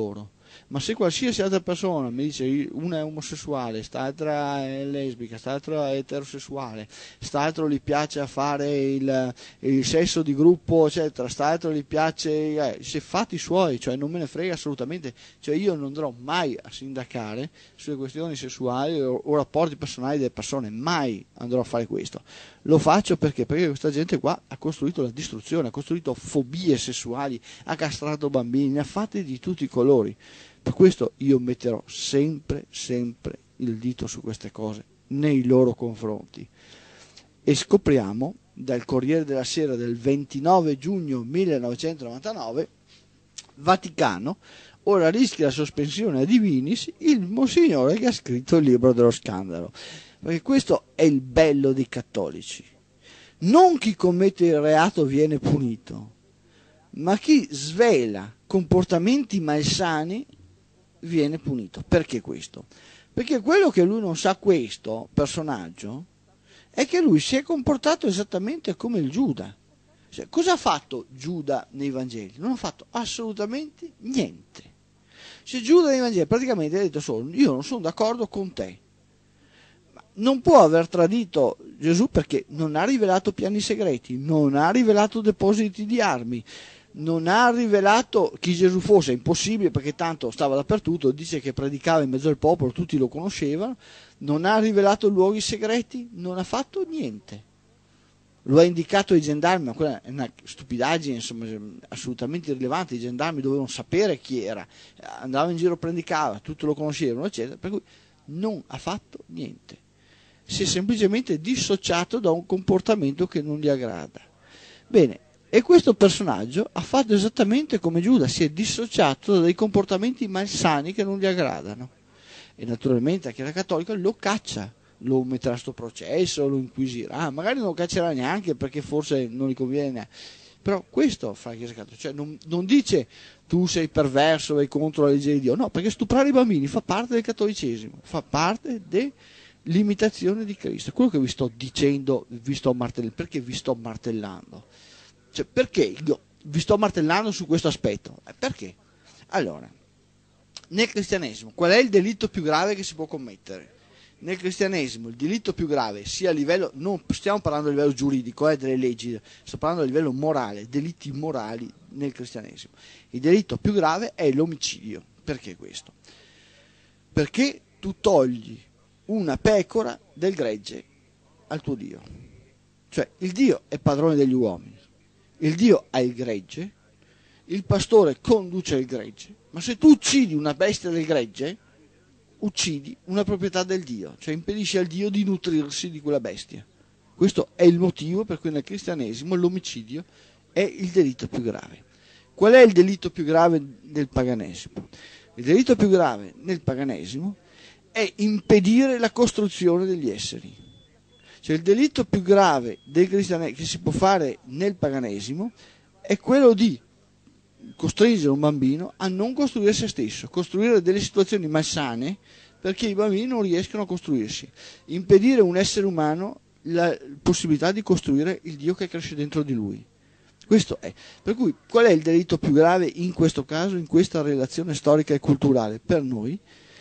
Ma se qualsiasi altra persona mi dice una è omosessuale, st'altra è lesbica, st'altra è eterosessuale, st'altro gli piace a fare il, il sesso di gruppo, eccetera, st'altro gli piace, eh, se fatti suoi, cioè non me ne frega assolutamente, cioè io non andrò mai a sindacare sulle questioni sessuali o, o rapporti personali delle persone, mai andrò a fare questo. Lo faccio perché? Perché questa gente qua ha costruito la distruzione, ha costruito fobie sessuali, ha castrato bambini, ne ha fatti di tutti i colori. Per questo io metterò sempre, sempre il dito su queste cose nei loro confronti. E scopriamo dal Corriere della Sera del ventinove giugno millenovecentonovantanove, Vaticano, ora rischia la sospensione a divinis il monsignore che ha scritto il libro dello scandalo. Perché questo è il bello dei cattolici. Non chi commette il reato viene punito, ma chi svela comportamenti malsani viene punito. Perché questo? Perché quello che lui non sa, questo personaggio, è che lui si è comportato esattamente come il Giuda. Cioè, cosa ha fatto Giuda nei Vangeli? Non ha fatto assolutamente niente. Cioè, Giuda nei Vangeli praticamente ha detto solo: io non sono d'accordo con te. Non può aver tradito Gesù perché non ha rivelato piani segreti, non ha rivelato depositi di armi, non ha rivelato chi Gesù fosse, è impossibile perché tanto stava dappertutto, dice che predicava in mezzo al popolo, tutti lo conoscevano, non ha rivelato luoghi segreti, non ha fatto niente. Lo ha indicato ai gendarmi, ma quella è una stupidaggine, insomma, assolutamente irrilevante. I gendarmi dovevano sapere chi era, andava in giro, predicava, tutti lo conoscevano, eccetera, per cui non ha fatto niente. Si è semplicemente dissociato da un comportamento che non gli aggrada. Bene, e questo personaggio ha fatto esattamente come Giuda, si è dissociato dai comportamenti malsani che non gli aggradano. E naturalmente la Chiesa Cattolica lo caccia, lo metterà sto processo, lo inquisirà, magari non lo caccerà neanche perché forse non gli conviene neanche. Però questo fa la Chiesa Cattolica, cioè non, non dice tu sei perverso, vai contro la legge di Dio, no, perché stuprare i bambini fa parte del cattolicesimo, fa parte del l'imitazione di Cristo. Quello che vi sto dicendo, vi sto martellando, perché vi sto martellando? Cioè, perché io vi sto martellando su questo aspetto? Eh, perché? Allora, nel cristianesimo, qual è il delitto più grave che si può commettere? Nel cristianesimo il delitto più grave, sia a livello, non stiamo parlando a livello giuridico, eh, delle leggi, sto parlando a livello morale, delitti morali nel cristianesimo. Il delitto più grave è l'omicidio. Perché questo? Perché tu togli una pecora del gregge al tuo Dio. Cioè, il Dio è padrone degli uomini, il Dio ha il gregge, il pastore conduce il gregge, ma se tu uccidi una bestia del gregge, uccidi una proprietà del Dio, cioè impedisci al Dio di nutrirsi di quella bestia. Questo è il motivo per cui nel cristianesimo l'omicidio è il delitto più grave. Qual è il delitto più grave del paganesimo? Il delitto più grave nel paganesimo è impedire la costruzione degli esseri. Cioè il delitto più grave del cristianesimo che si può fare nel paganesimo è quello di costringere un bambino a non costruire se stesso, costruire delle situazioni malsane perché i bambini non riescono a costruirsi, impedire a un essere umano la possibilità di costruire il Dio che cresce dentro di lui. Questo è. Per cui qual è il delitto più grave in questo caso, in questa relazione storica e culturale per noi?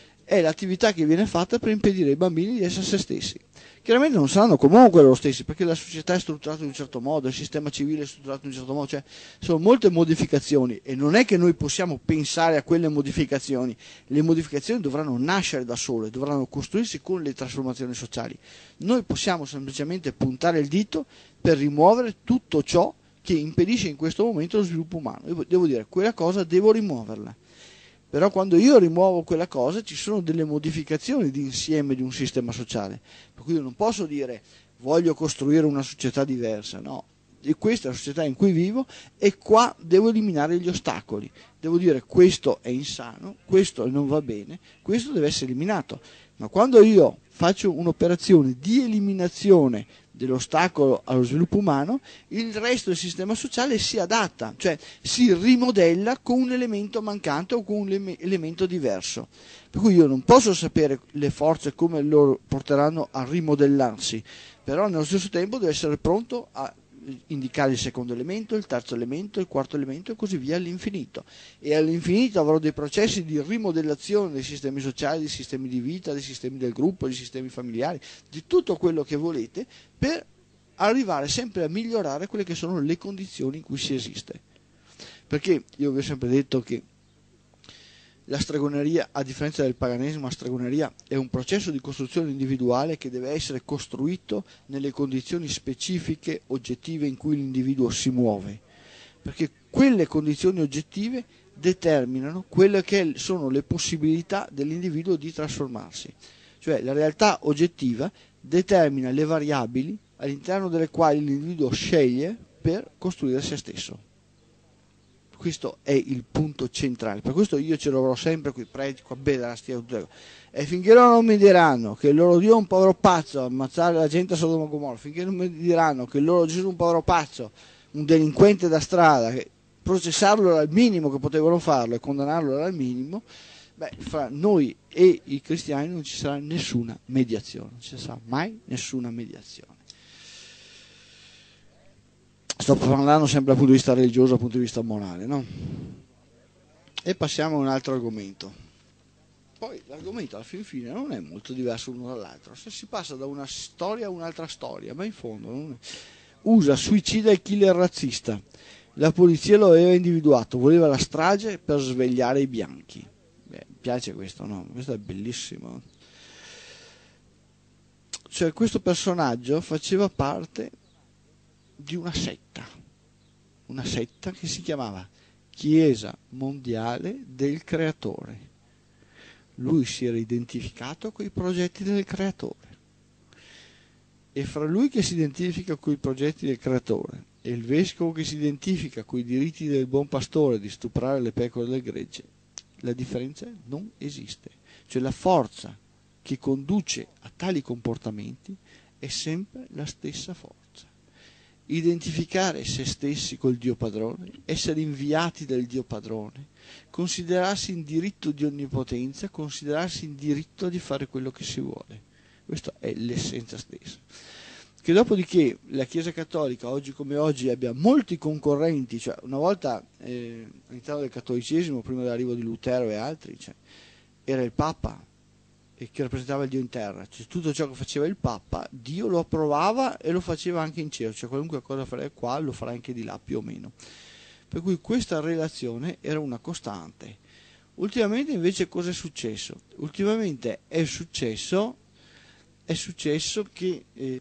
È l'attività che viene fatta per impedire ai bambini di essere se stessi. Chiaramente non saranno comunque loro stessi, perché la società è strutturata in un certo modo, il sistema civile è strutturato in un certo modo, cioè sono molte modificazioni e non è che noi possiamo pensare a quelle modificazioni. Le modificazioni dovranno nascere da sole, dovranno costruirsi con le trasformazioni sociali. Noi possiamo semplicemente puntare il dito per rimuovere tutto ciò che impedisce in questo momento lo sviluppo umano. Io devo dire, quella cosa devo rimuoverla. Però quando io rimuovo quella cosa ci sono delle modificazioni di insieme di un sistema sociale, per cui io non posso dire voglio costruire una società diversa, no, e questa è la società in cui vivo e qua devo eliminare gli ostacoli, devo dire questo è insano, questo non va bene, questo deve essere eliminato. Ma quando io faccio un'operazione di eliminazione dell'ostacolo allo sviluppo umano, il resto del sistema sociale si adatta, cioè si rimodella con un elemento mancante o con un elemento diverso. Per cui io non posso sapere le forze come loro porteranno a rimodellarsi, però nello stesso tempo deve essere pronto a indicare il secondo elemento, il terzo elemento, il quarto elemento e così via all'infinito. E all'infinito avrò dei processi di rimodellazione dei sistemi sociali, dei sistemi di vita, dei sistemi del gruppo, dei sistemi familiari, di tutto quello che volete, per arrivare sempre a migliorare quelle che sono le condizioni in cui si esiste. Perché io vi ho sempre detto che la stregoneria, a differenza del paganesimo, la stregoneria è un processo di costruzione individuale che deve essere costruito nelle condizioni specifiche, oggettive in cui l'individuo si muove, perché quelle condizioni oggettive determinano quelle che sono le possibilità dell'individuo di trasformarsi. Cioè la realtà oggettiva determina le variabili all'interno delle quali l'individuo sceglie per costruire se stesso. Questo è il punto centrale, per questo io ce l'avrò sempre qui, predico a bere stia e finché loro non mi diranno che il loro Dio è un povero pazzo, ammazzare la gente a Sodoma e Gomorra, finché non mi diranno che il loro Gesù è un povero pazzo, un delinquente da strada, che processarlo era il minimo che potevano farlo e condannarlo era il minimo, beh, fra noi e i cristiani non ci sarà nessuna mediazione, non ci sarà mai nessuna mediazione. Sto parlando sempre dal punto di vista religioso, dal punto di vista morale, no? E passiamo a un altro argomento. Poi l'argomento alla fin fine non è molto diverso l'uno dall'altro, se si passa da una storia a un'altra storia, ma in fondo non è. U S A suicida il killer razzista, la polizia lo aveva individuato, voleva la strage per svegliare i bianchi. Beh, mi piace questo, no? Questo è bellissimo. Cioè questo personaggio faceva parte di una setta, una setta che si chiamava Chiesa Mondiale del Creatore. Lui si era identificato con i progetti del Creatore, e fra lui che si identifica con i progetti del Creatore e il vescovo che si identifica con i diritti del buon pastore di stuprare le pecore del gregge, la differenza non esiste. Cioè la forza che conduce a tali comportamenti è sempre la stessa forza. Identificare se stessi col Dio padrone, essere inviati dal Dio padrone, considerarsi in diritto di onnipotenza, considerarsi in diritto di fare quello che si vuole. Questa è l'essenza stessa. Che dopodiché la Chiesa Cattolica, oggi come oggi, abbia molti concorrenti, cioè una volta eh, all'interno del cattolicesimo, prima dell'arrivo di Lutero e altri, cioè, era il Papa e che rappresentava il Dio in terra, cioè tutto ciò che faceva il Papa, Dio lo approvava e lo faceva anche in cielo, cioè qualunque cosa farà qua lo farà anche di là più o meno. Per cui questa relazione era una costante. Ultimamente invece cosa è successo? Ultimamente è successo, è successo che eh,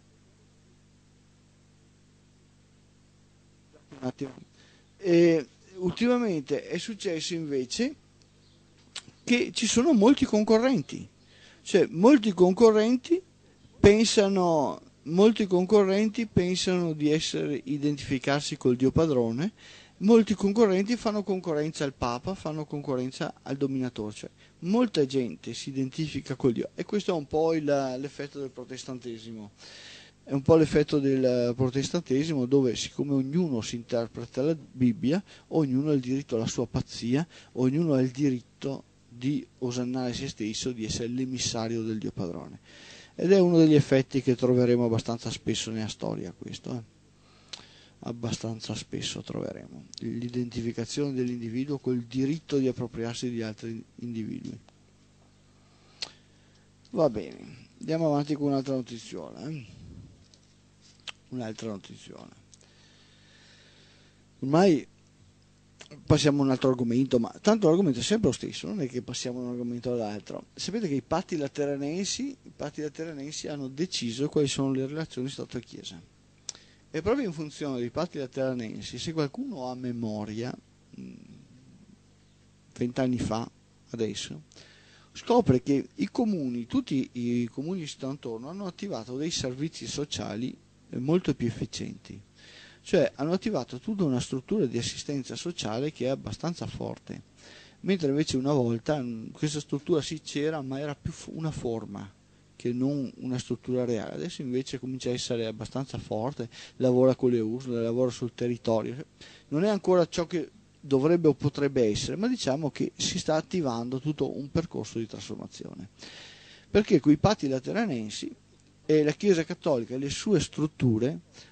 un attimo, eh, ultimamente è successo invece che ci sono molti concorrenti, cioè molti concorrenti pensano, molti concorrenti pensano di essere, identificarsi col Dio padrone, molti concorrenti fanno concorrenza al Papa, fanno concorrenza al dominatore, cioè molta gente si identifica col Dio, e questo è un po' il, l'effetto del protestantesimo. È un po' l'effetto del protestantesimo, dove siccome ognuno si interpreta la Bibbia, ognuno ha il diritto alla sua pazzia, ognuno ha il diritto di osannare se stesso, di essere l'emissario del Dio padrone. Ed è uno degli effetti che troveremo abbastanza spesso nella storia, questo. Eh? Abbastanza spesso troveremo l'identificazione dell'individuo col diritto di appropriarsi di altri individui. Va bene, andiamo avanti con un'altra notiziona. Eh? Un'altra notiziona. Ormai passiamo a un altro argomento, ma tanto l'argomento è sempre lo stesso, non è che passiamo da un argomento all'altro. Sapete che i patti lateranensi, i patti lateranensi hanno deciso quali sono le relazioni Stato e Chiesa. E proprio in funzione dei patti lateranensi, se qualcuno ha memoria, vent'anni fa, adesso, scopre che i comuni, tutti i comuni che stanno attorno, hanno attivato dei servizi sociali molto più efficienti. Cioè hanno attivato tutta una struttura di assistenza sociale che è abbastanza forte, mentre invece una volta questa struttura sì c'era, ma era più una forma che non una struttura reale. Adesso invece comincia a essere abbastanza forte, lavora con le U S L, lavora sul territorio, non è ancora ciò che dovrebbe o potrebbe essere, ma diciamo che si sta attivando tutto un percorso di trasformazione, perché quei patti lateranensi e la Chiesa Cattolica e le sue strutture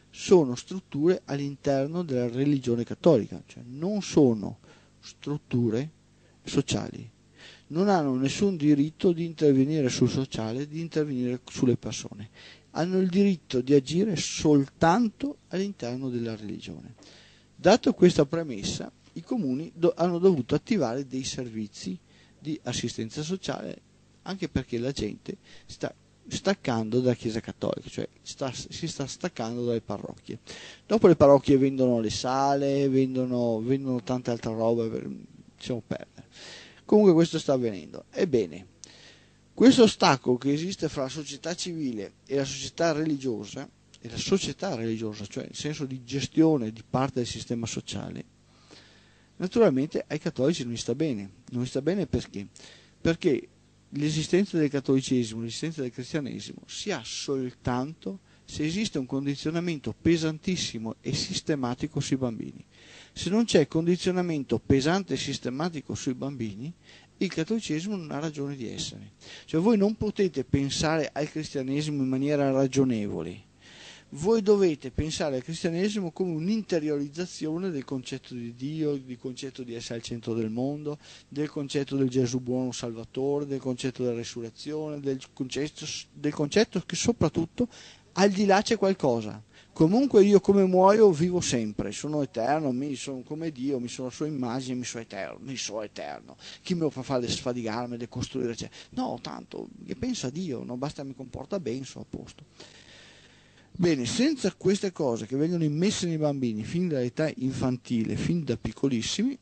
sono strutture all'interno della religione cattolica, cioè non sono strutture sociali, non hanno nessun diritto di intervenire sul sociale, di intervenire sulle persone, hanno il diritto di agire soltanto all'interno della religione. Dato questa premessa, i comuni do- hanno dovuto attivare dei servizi di assistenza sociale, anche perché la gente sta staccando dalla Chiesa Cattolica, cioè sta, si sta staccando dalle parrocchie. Dopo le parrocchie vendono le sale, vendono, vendono tante altre robe, per, diciamo perdere. Comunque questo sta avvenendo. Ebbene, questo ostacolo che esiste fra la società civile e la società religiosa, e la società religiosa, cioè nel senso di gestione di parte del sistema sociale, naturalmente ai cattolici non gli sta bene. Non gli sta bene perché? Perché l'esistenza del cattolicesimo, l'esistenza del cristianesimo si ha soltanto se esiste un condizionamento pesantissimo e sistematico sui bambini. Se non c'è condizionamento pesante e sistematico sui bambini, il cattolicesimo non ha ragione di essere. Cioè voi non potete pensare al cristianesimo in maniera ragionevole. Voi dovete pensare al cristianesimo come un'interiorizzazione del concetto di Dio, del concetto di essere al centro del mondo, del concetto del Gesù buono Salvatore, del concetto della resurrezione, del concetto, del concetto che soprattutto al di là c'è qualcosa. Comunque io come muoio vivo sempre, sono eterno, mi sono come Dio, mi sono la sua immagine, mi sono eterno, mi sono eterno. Chi me lo fa fare sfadigarmi, de costruire? Cioè, no, tanto, che pensa a Dio, non basta mi comporta bene, sono a posto. Bene, senza queste cose che vengono immesse nei bambini fin dall'età infantile, fin da piccolissimi,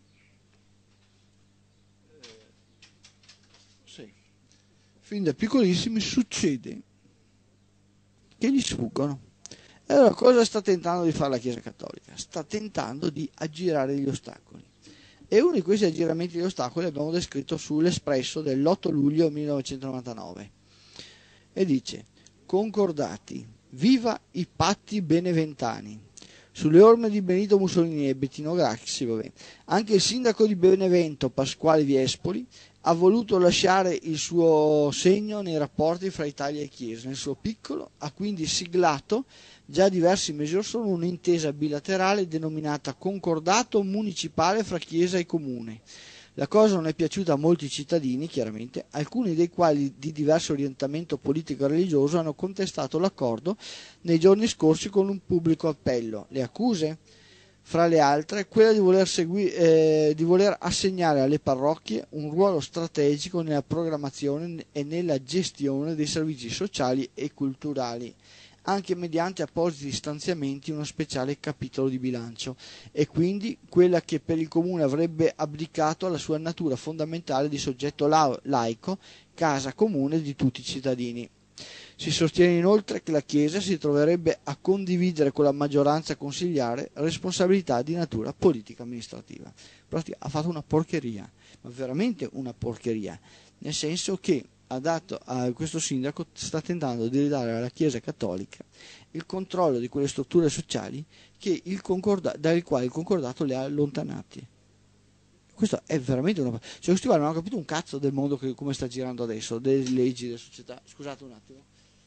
sì, fin da piccolissimi succede che gli sfuggono. E allora cosa sta tentando di fare la Chiesa Cattolica? Sta tentando di aggirare gli ostacoli. E uno di questi aggiramenti degli ostacoli l'abbiamo descritto sull'Espresso dell'otto luglio millenovecentonovantanove. E dice: concordati, viva i patti beneventani. Sulle orme di Benito Mussolini e Bettino Craxi, vabbè, anche il sindaco di Benevento, Pasquale Viespoli, ha voluto lasciare il suo segno nei rapporti fra Italia e Chiesa. Nel suo piccolo ha quindi siglato già diversi mesi or sono un'intesa bilaterale denominata Concordato Municipale fra Chiesa e Comune. La cosa non è piaciuta a molti cittadini, chiaramente, alcuni dei quali di diverso orientamento politico e religioso hanno contestato l'accordo nei giorni scorsi con un pubblico appello. Le accuse? Fra le altre, quella di voler, segui- eh, di voler assegnare alle parrocchie un ruolo strategico nella programmazione e nella gestione dei servizi sociali e culturali, anche mediante appositi stanziamenti in uno speciale capitolo di bilancio, e quindi quella che per il comune avrebbe abdicato alla sua natura fondamentale di soggetto la- laico, casa comune di tutti i cittadini. Si sostiene inoltre che la Chiesa si troverebbe a condividere con la maggioranza consigliare responsabilità di natura politica-amministrativa. Ha fatto una porcheria, ma veramente una porcheria, nel senso che ha dato a questo sindaco sta tentando di ridare alla Chiesa Cattolica il controllo di quelle strutture sociali che il concorda- dal quale il concordato le ha allontanati. Questo è veramente una... Cioè questi qua non hanno capito un cazzo del mondo che, come sta girando adesso, delle leggi, delle società. Scusate un attimo.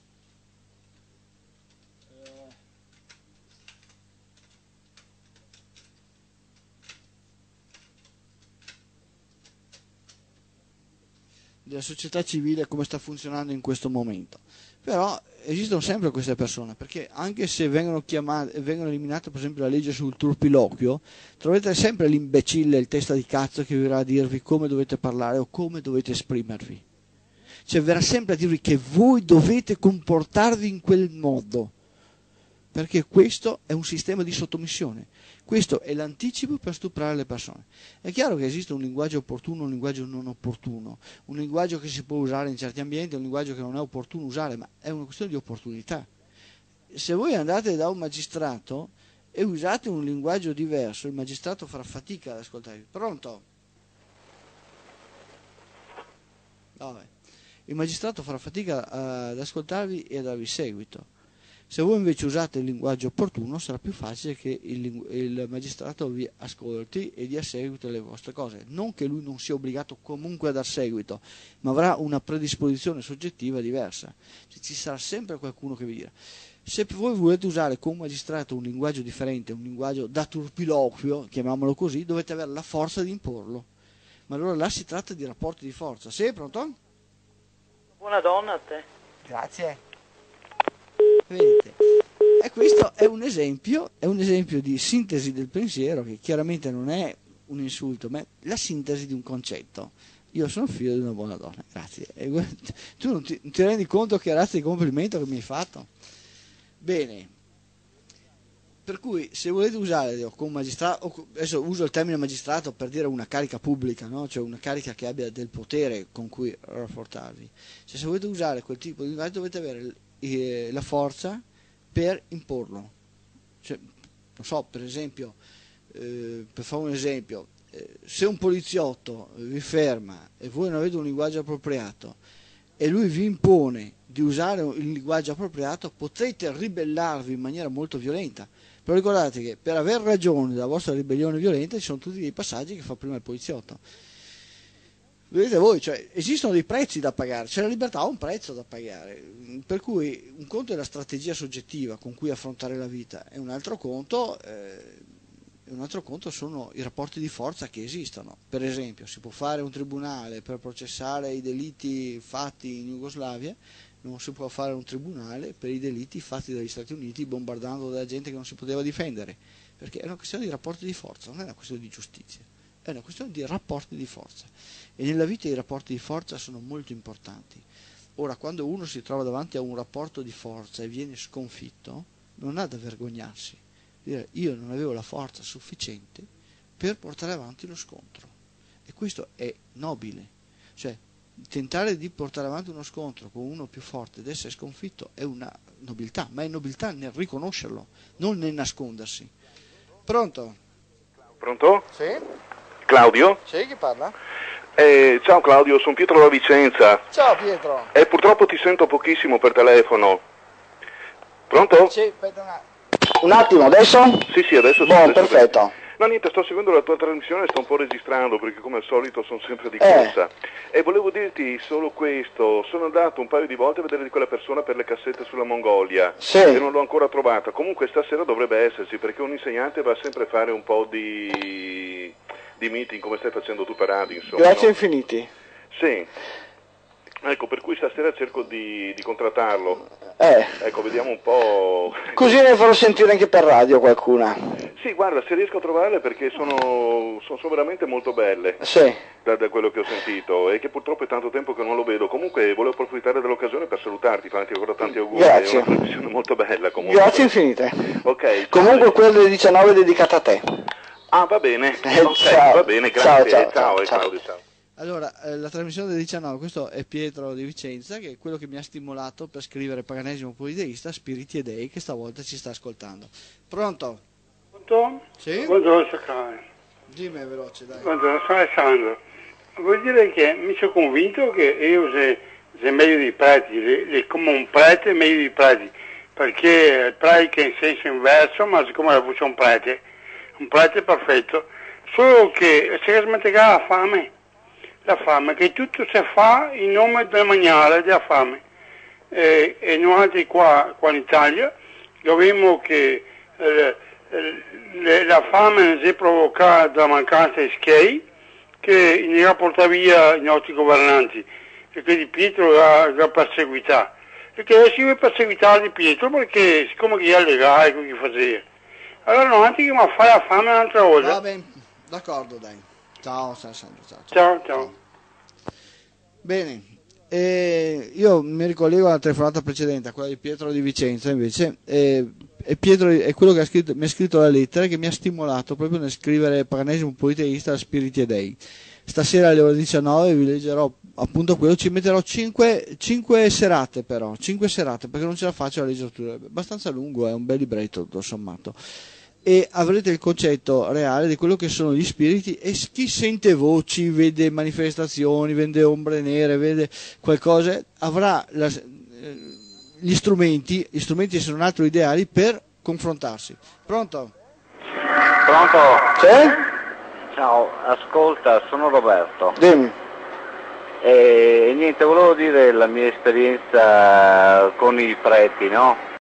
Della società civile, come sta funzionando in questo momento. Però esistono sempre queste persone, perché anche se vengono chiamate, vengono eliminate per esempio la legge sul turpiloquio, troverete sempre l'imbecille, il testa di cazzo che verrà a dirvi come dovete parlare o come dovete esprimervi. Cioè verrà sempre a dirvi che voi dovete comportarvi in quel modo, perché questo è un sistema di sottomissione. Questo è l'anticipo per stuprare le persone. È chiaro che esiste un linguaggio opportuno e un linguaggio non opportuno, un linguaggio che si può usare in certi ambienti e un linguaggio che non è opportuno usare, ma è una questione di opportunità. Se voi andate da un magistrato e usate un linguaggio diverso, il magistrato farà fatica ad ascoltarvi. Pronto? Vabbè. Il magistrato farà fatica ad ascoltarvi e a darvi seguito. Se voi invece usate il linguaggio opportuno, sarà più facile che il, il magistrato vi ascolti e dia seguito alle vostre cose. Non che lui non sia obbligato comunque a dar seguito, ma avrà una predisposizione soggettiva diversa. Cioè, ci sarà sempre qualcuno che vi dirà. Se voi volete usare con un magistrato un linguaggio differente, un linguaggio da turpiloquio, chiamiamolo così, dovete avere la forza di imporlo. Ma allora là si tratta di rapporti di forza. Sì, pronto? Buona donna a te. Grazie. Vedete? E questo è un esempio, è un esempio di sintesi del pensiero, che chiaramente non è un insulto, ma è la sintesi di un concetto. Io sono figlio di una buona donna, grazie. E tu non ti, ti rendi conto che razza di complimento che mi hai fatto? Bene, per cui se volete usare con magistrato, adesso uso il termine magistrato per dire una carica pubblica, no? Cioè una carica che abbia del potere con cui rapportarvi, cioè, se volete usare quel tipo di linguaggio dovete avere eh, la forza per imporlo. Cioè, non so, per esempio, eh, per fare un esempio, eh, se un poliziotto vi ferma e voi non avete un linguaggio appropriato e lui vi impone di usare il linguaggio appropriato, potrete ribellarvi in maniera molto violenta. Però ricordate che per aver ragione della vostra ribellione violenta ci sono tutti dei passaggi che fa prima il poliziotto. Vedete voi, cioè, esistono dei prezzi da pagare, cioè la libertà ha un prezzo da pagare, per cui un conto è la strategia soggettiva con cui affrontare la vita e un altro conto... Eh, un altro conto sono i rapporti di forza che esistono. Per esempio, si può fare un tribunale per processare i delitti fatti in Jugoslavia, non si può fare un tribunale per i delitti fatti dagli Stati Uniti bombardando della gente che non si poteva difendere, perché è una questione di rapporti di forza, non è una questione di giustizia, è una questione di rapporti di forza. E nella vita i rapporti di forza sono molto importanti. Ora, quando uno si trova davanti a un rapporto di forza e viene sconfitto, non ha da vergognarsi. Io non avevo la forza sufficiente per portare avanti lo scontro, e questo è nobile, cioè tentare di portare avanti uno scontro con uno più forte ed essere sconfitto è una nobiltà, ma è nobiltà nel riconoscerlo, non nel nascondersi. Pronto? Pronto? Sì? Claudio? Sì, chi parla? Eh, ciao Claudio, sono Pietro da Vicenza. Ciao Pietro. E eh, purtroppo ti sento pochissimo per telefono. Pronto? Sì, aspetta un attimo. Un attimo, adesso? Sì, sì, adesso sì. Buon, adesso perfetto. Sì. No, niente, sto seguendo la tua trasmissione e sto un po' registrando perché come al solito sono sempre di corsa. Eh. E volevo dirti solo questo, sono andato un paio di volte a vedere di quella persona per le cassette sulla Mongolia. Sì. E non l'ho ancora trovata. Comunque stasera dovrebbe esserci perché un insegnante va sempre a fare un po' di, di meeting come stai facendo tu per radio, insomma. Grazie no? infiniti. Sì. Ecco, per cui stasera cerco di, di contrattarlo. Eh. Ecco, vediamo un po'. Così ne farò sentire anche per radio qualcuna. Sì, guarda, se riesco a trovarle perché sono, sono, sono veramente molto belle. Sì. Da, da quello che ho sentito e che purtroppo è tanto tempo che non lo vedo. Comunque volevo approfittare dell'occasione per salutarti, farti ancora tanti auguri. Grazie. È una trasmissione molto bella comunque. Grazie infinite. Ok. Comunque ciao. quella delle diciannove è dedicata a te. Ah, va bene. Eh, ok, ciao. va bene, grazie. Ciao, ciao, ciao, ciao, e ciao. Claudio, ciao. Allora, eh, la trasmissione del diciannove, questo è Pietro di Vicenza, che è quello che mi ha stimolato per scrivere Paganesimo Polideista, Spiriti e Dei, che stavolta ci sta ascoltando. Pronto? Pronto? Sì? Buongiorno, Saccane. Dimmi veloce, dai. Buongiorno, sono Alessandro. Vuol dire che mi sono convinto che io se, se meglio dei preti, le, le, come un prete è meglio dei preti, perché il prete è in senso inverso, ma siccome la voce è un prete, un prete perfetto, solo che si smenterà la fame. La fame, che tutto si fa in nome del mangiare, della fame. E, e noi qua, qua in Italia dobbiamo che eh, eh, la fame non si provoca da mancanza di schei che ne ha portato via i nostri governanti e che di Pietro l'ha perseguitata. E che adesso io perseguitare di Pietro perché siccome che è legale come che faceva. Allora non anche che mi fa la fame un'altra volta. Va bene, d'accordo, dai. Ciao, ciao, ciao, ciao. Ciao, ciao. Bene, eh, io mi ricollego alla telefonata precedente, a quella di Pietro di Vicenza invece, eh, e Pietro è quello che ha scritto, mi ha scritto la lettera che mi ha stimolato proprio nel scrivere Paganesimo Politeista, Spiriti e Dei. Stasera alle ore diciannove vi leggerò appunto quello, ci metterò cinque serate però, cinque serate perché non ce la faccio a leggere tutto, è abbastanza lungo, è un bel libretto tutto sommato. E avrete il concetto reale di quello che sono gli spiriti e chi sente voci, vede manifestazioni, vede ombre nere, vede qualcosa, avrà la, gli strumenti, gli strumenti se non altro ideali per confrontarsi. Pronto? Pronto? Sì? Ciao, ascolta, sono Roberto. Dimmi. E niente, volevo dire la mia esperienza con i preti, no?